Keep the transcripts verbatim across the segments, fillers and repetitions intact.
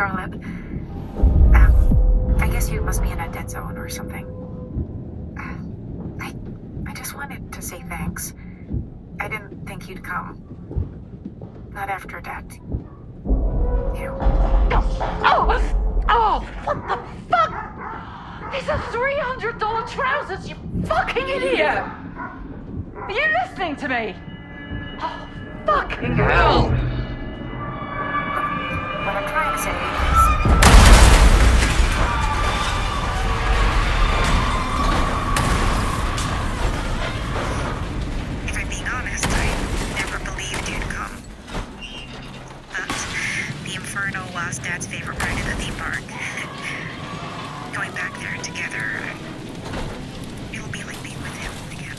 Charlotte. Um, I guess you must be in a dead zone or something. Uh, I, I just wanted to say thanks. I didn't think you'd come. Not after that. You. Oh! Oh! What the fuck? These are three hundred dollar trousers, you fucking idiot! Are you listening to me? Oh, fucking hell! What I'm trying to say is... If I'm being honest, I never believed you'd come. But the Inferno was Dad's favorite ride at the theme park. Going back there together, it'll be like being with him again.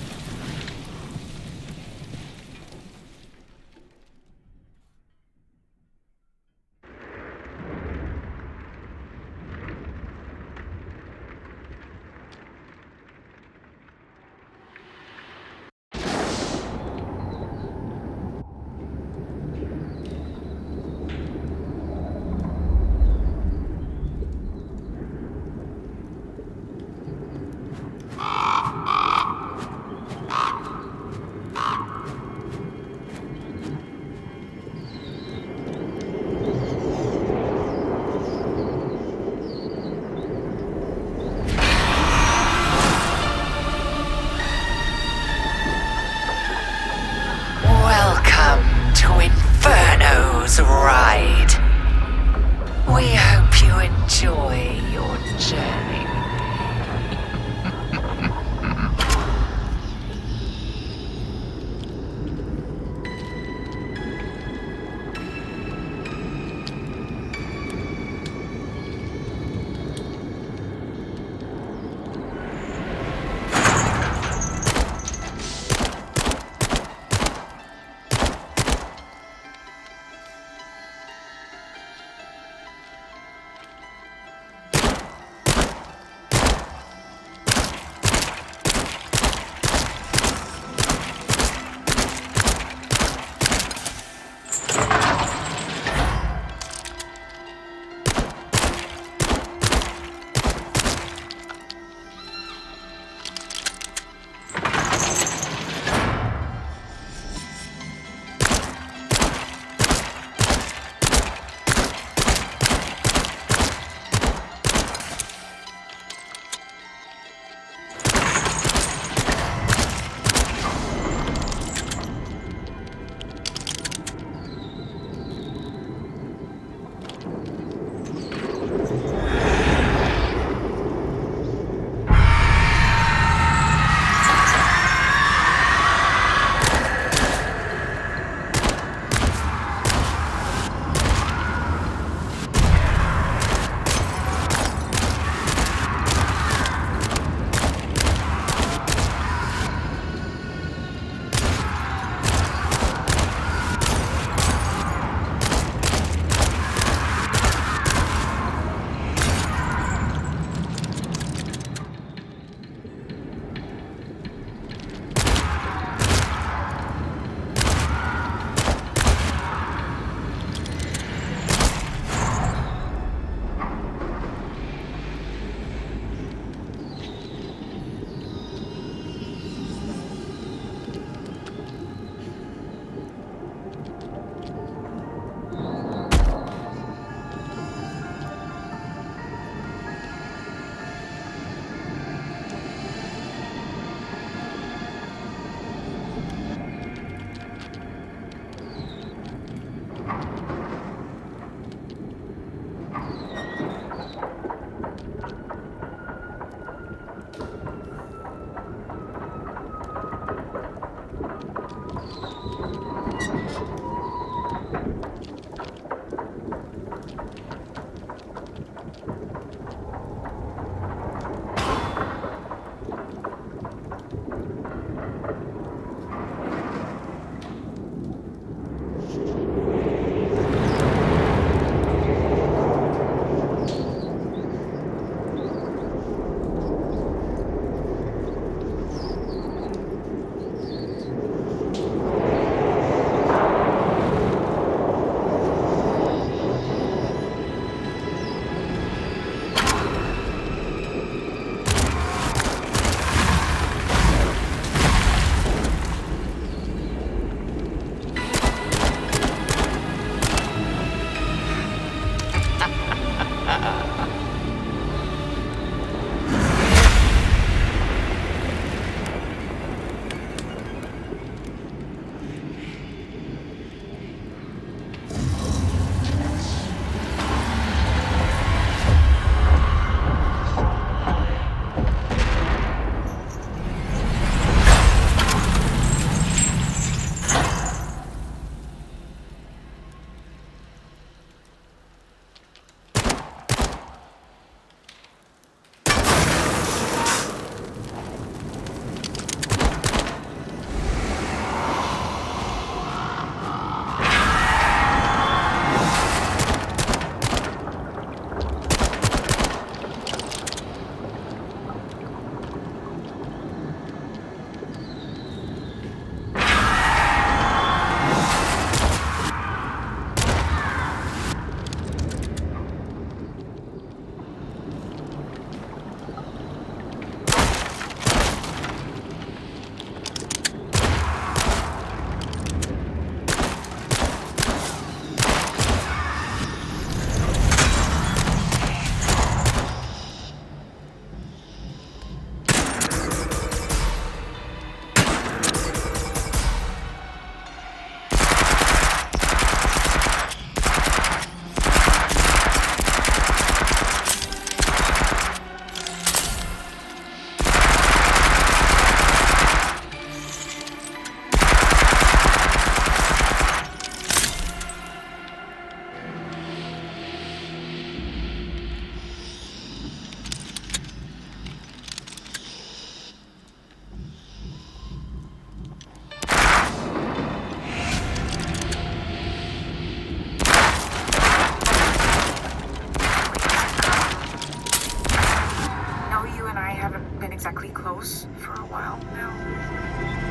haven't been exactly close for a while now.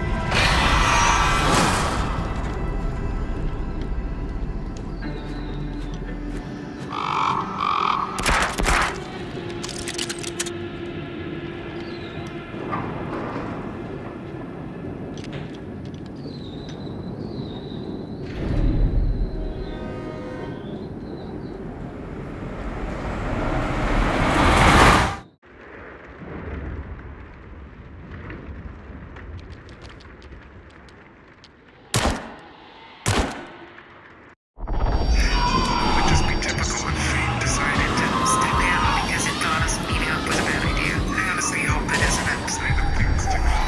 Would just be typical if fate decided to step down because it thought us meeting up was a bad idea. I honestly hope that isn't a sign of things to come.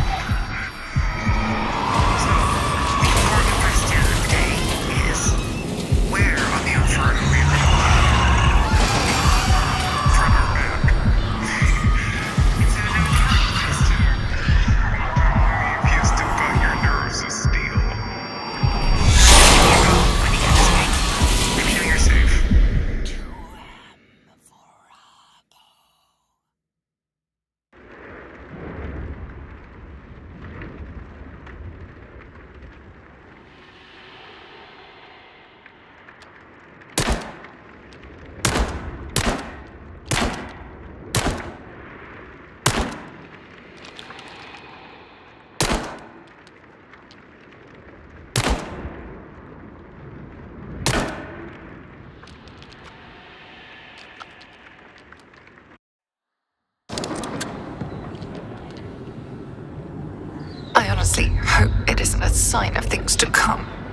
So, the important question of the day is, where on the Inferno we are front or back? It's an important question. You've used to cut your nerves of steel. When you get this way, let me know you're safe. I honestly hope it isn't a sign of things to come.